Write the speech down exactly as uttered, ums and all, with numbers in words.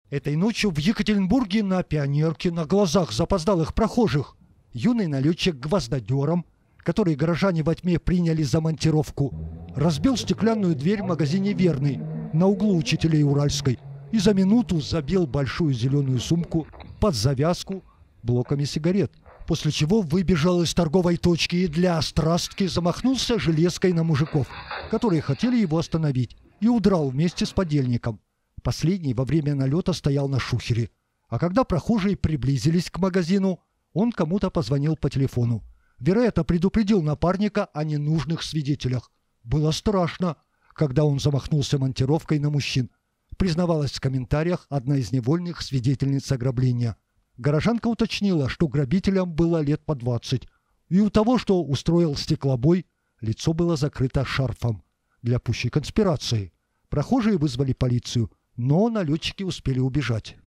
Этой ночью в Екатеринбурге на Пионерке на глазах запоздалых прохожих юный налетчик гвоздодером, который горожане во тьме приняли за монтировку, разбил стеклянную дверь в магазине «Верный» на углу Учителей Уральской и за минуту забил большую зеленую сумку под завязку блоками сигарет, после чего выбежал из торговой точки и для острастки замахнулся железкой на мужиков, которые хотели его остановить, и удрал вместе с подельником. Последний во время налета стоял на шухере, а когда прохожие приблизились к магазину, он кому-то позвонил по телефону. Вероятно, предупредил напарника о ненужных свидетелях. Было страшно, когда он замахнулся монтировкой на мужчин, признавалась в комментариях одна из невольных свидетельниц ограбления. Горожанка уточнила, что грабителям было лет по двадцать, и у того, что устроил стеклобой, лицо было закрыто шарфом для пущей конспирации. Прохожие вызвали полицию, но налетчики успели убежать.